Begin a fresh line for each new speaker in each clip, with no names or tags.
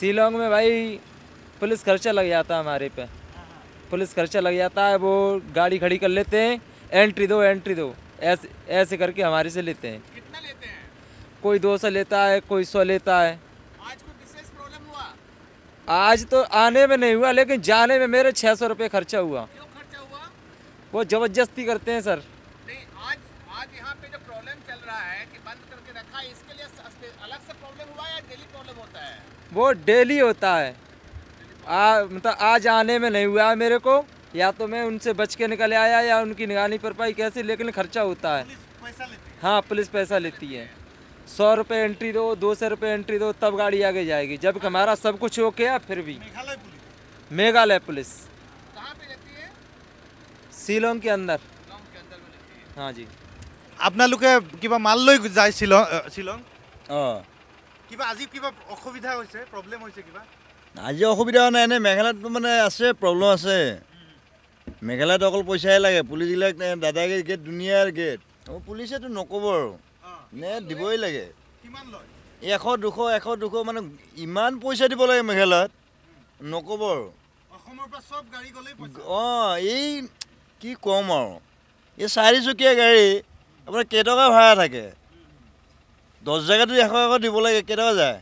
शिलोंग में भाई पुलिस खर्चा लग जाता है हमारे पे। पुलिस खर्चा लग जाता है, वो गाड़ी खड़ी कर लेते हैं, एंट्री दो ऐसे ऐसे करके हमारे से लेते हैं।
कितना लेते हैं?
कोई 200 लेता है, कोई 100 लेता है।
आज कोई विशेष प्रॉब्लम हुआ?
आज तो आने में नहीं हुआ, लेकिन जाने में मेरे 600 रुपये खर्चा हुआ।
क्यों खर्चा हुआ?
वो जबरदस्ती करते हैं सर।
नहीं, आज आज यहाँ पे जो प्रॉब्लम चल रहा है कि बंद करके रखा है, इसके लिए अलग से प्रॉब्लम हुआ या डेली प्रॉब्लम होता है?
वो डेली होता है। मतलब आज आने में नहीं हुआ है मेरे को, या तो मैं उनसे बच के निकल आया या उनकी निगरानी पर पाई कैसे, लेकिन खर्चा होता है।
पैसा लेती है?
हाँ, पुलिस पैसा लेती है। 100 रुपये एंट्री दो, 200 रुपये एंट्री दो, तब गाड़ी आगे जाएगी। जब हमारा सब कुछ ओके है फिर भी।
मेघालय पुलिस?
मेघालय पुलिस
कहाँ पे रहती है?
शिलोंग के अंदर।
गाँव के अंदर में रहती है।
हाँ जी।
আপোনালোকে কিবা মাল লৈ যায় শিলং
অঁ
কিবা আজি কিবা অসুবিধা হৈছে প্ৰব্লেম হৈছে কিবা
আজি অসুবিধা হোৱা নাই, এনেই মেঘালয়ত মানে আছে প্ৰব্লেম আছে। মেঘালয়ত অকল পইচাহে লাগে, পুলিচবিলাক দাদাগিৰি গেট দুনিয়াৰ গেট। পুলিচেতো নক'ব আৰু নে দিবই লাগে।
কিমান লয়?
100 200 মানে ইমান পইচা দিব লাগে মেঘালয়ত, নক'ব আৰু।
অসমৰ পৰা সব গাড়ী গ'লেই পইচা।
অঁ এই কি ক'ম আৰু, এই 4চকীয়া গাড়ী আপোনাৰ কেইটকা ভাড়া থাকে? 10 জেগাতো 100 দিব লাগে, কেইটকা যায়?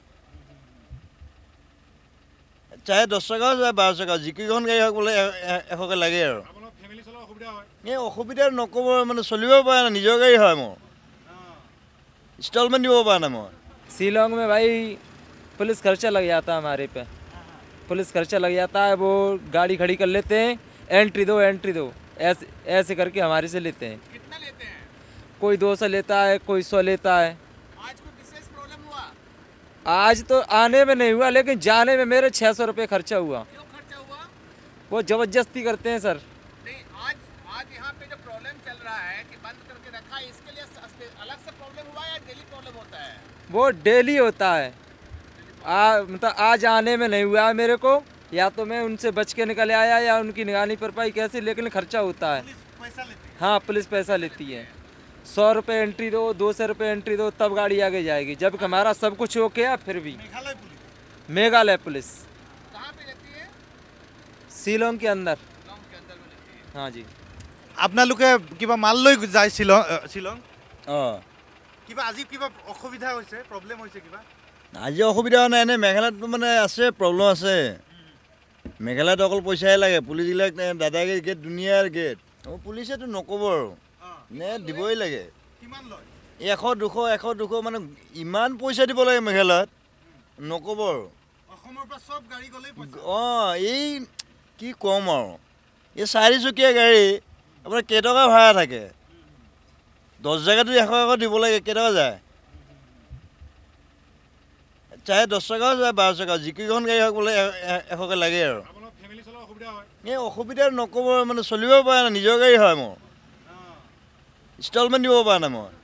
চাহে 10 টকাও যায়, 12 টকা, যিকেইখন গাড়ী হওক বোলে 100কৈ লাগে আৰু। এই অসুবিধা নক'ব, মানে চলিব পৰা নাই, নিজৰ গাড়ী হয় মোৰ, ইনষ্টলমেণ্ট দিব পৰা নাই মই।
शिलोंग में भाई पुलिस खर्चा लग जाता है हमारे पे। पुलिस खर्चा लग जाता है, वो गाड़ी खड़ी कर लेते हैं, एंट्री दो ऐसे ऐसे करके हमारे से लेते हैं।
कितना लेते हैं?
कोई 200 लेता है, कोई 100 लेता है।
आज कोई विशेष प्रॉब्लम हुआ?
आज तो आने में नहीं हुआ, लेकिन जाने में मेरे 600 रुपये खर्चा हुआ।
क्यों खर्चा हुआ?
वो जबरदस्ती करते हैं सर।
नहीं, आज यहाँ पे जो प्रॉब्लम चल रहा है कि बंद करके रखा है, इसके लिए अलग से प्रॉब्लम हुआ या डेली प्रॉब्लम होता है?
वो डेली होता है। मतलब आज आने में नहीं हुआ है मेरे को, या तो मैं उनसे बच के निकल आया या उनकी निगरानी पर पाई कैसे, लेकिन खर्चा होता है।
पैसा लेती है?
हाँ, पुलिस पैसा लेती है। 100 रुपये एंट्री दो, 200 रुपये एंट्री दो, तब गाड़ी आगे जाएगी। जब हमारा सब कुछ ओके है फिर भी।
मेघालय पुलिस?
मेघालय पुलिस
कहाँ पे रहती है?
शिलोंग के अंदर।
गाँव के अंदर में रहती है।
हाँ जी।
আপোনালোকে কিবা মাল লৈ যায় শিলং
অঁ
কিবা আজি কিবা অসুবিধা হৈছে প্ৰব্লেম হৈছে কিবা
আজি অসুবিধা হোৱা নাই, এনেই মেঘালয়ত মানে আছে প্ৰব্লেম আছে। মেঘালয়ত অকল পইচাহে লাগে, পুলিচবিলাক দাদাগিৰি গেট দুনিয়াৰ গেট। পুলিচেতো নক'ব আৰু নে দিবই লাগে।
কিমান লয়?
100 200 মানে ইমান পইচা দিব লাগে মেঘালয়ত, নক'ব আৰু।
অসমৰ পৰা সব গাড়ী গ'লেই পইচা।
অঁ এই কি ক'ম আৰু, এই 4চকীয়া গাড়ী আপোনাৰ কেইটকা ভাড়া থাকে? 10 জেগাতো 100 দিব লাগে, কেইটকা যায়? চাহে 10 টকাও যায়, 12 টকা, যিকেইখন গাড়ী হওক বোলে 100কৈ লাগে আৰু। এই অসুবিধা নক'ব, মানে চলিব পৰা নাই, নিজৰ গাড়ী হয় মোৰ, ইনষ্টলমেণ্ট দিব পৰা নাই মই।